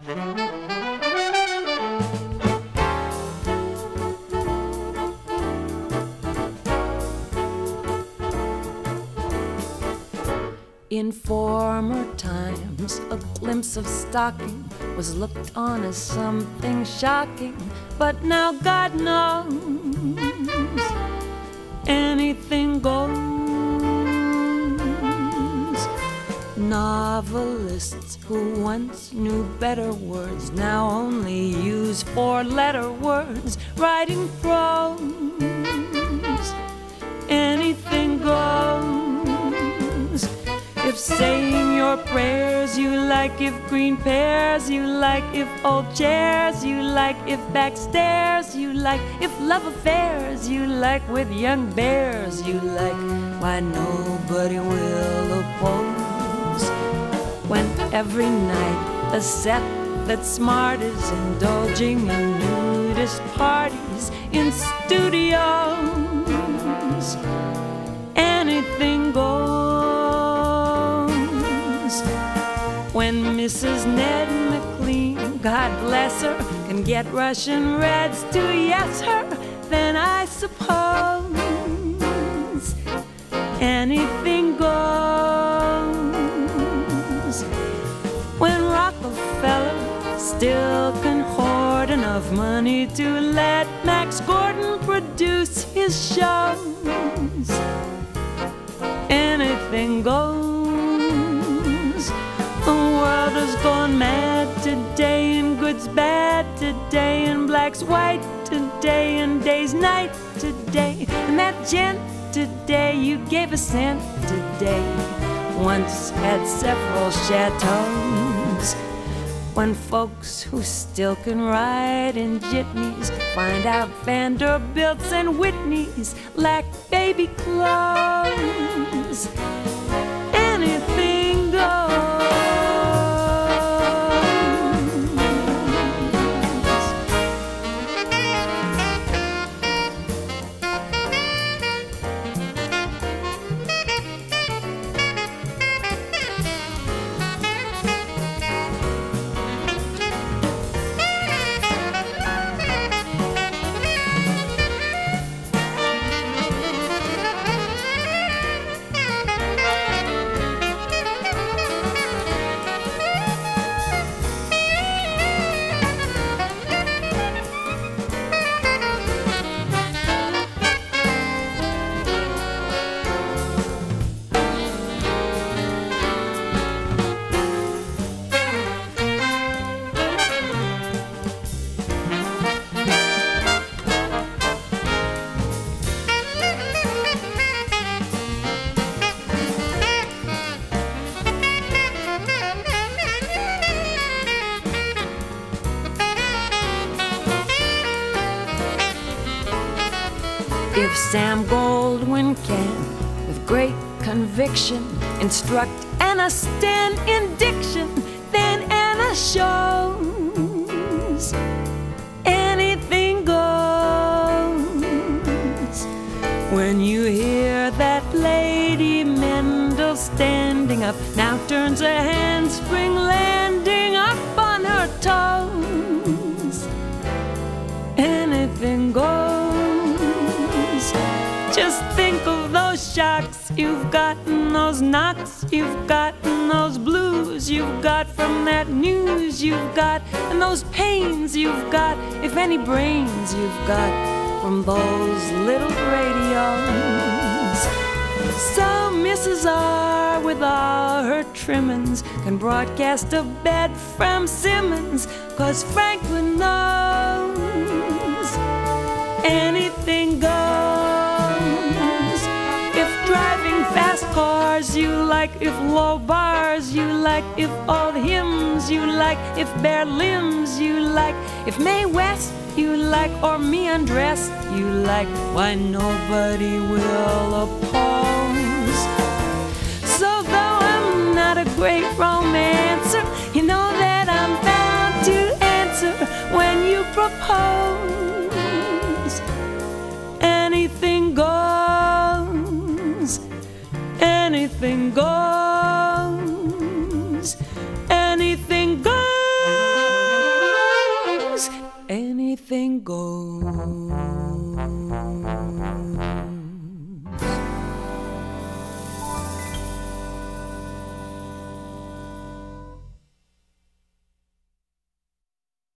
In former times, a glimpse of stocking was looked on as something shocking, but now God knows anything goes. Novelists who once knew better words now only use four-letter words, writing prose. Anything goes. If saying your prayers you like, if green pears you like, if old chairs you like, if back stairs you like, if love affairs you like, with young bears you like, why nobody will oppose. When every night a set that's smart is indulging in nudist parties in studios, anything goes. When Mrs. Ned McLean, God bless her, can get Russian Reds to yes her, then I suppose anything goes. When Rockefeller still can hoard enough money to let Max Gordon produce his shows, anything goes. The world has gone mad today, and good's bad today, and black's white today, and day's night today. And that gent today you gave a cent today once had several chateaus. When folks who still can ride in jitneys find out Vanderbilts and Whitneys lack baby clothes, anything goes. If Sam Goldwyn can, with great conviction, instruct Anna Sten in diction, then Anna shows anything goes. When you hear that Lady Mendel standing up, now turns a handspring landing up on her toes, anything goes. Just think of those shocks you've gotten, those knocks you've gotten, those blues you've got from that news you've got, and those pains you've got, if any brains you've got, from those little radios. So Mrs. R, with all her trimmings, can broadcast a bed from Simmons, 'cause Franklin knows anything goes. Driving fast cars you like, if low bars you like, if old hymns you like, if bare limbs you like, if Mae West you like, or me undressed you like, why nobody will oppose. So though I'm not a great romancer, you know that I'm bound to answer when you propose. Anything goes. Anything goes, anything goes. anything goes.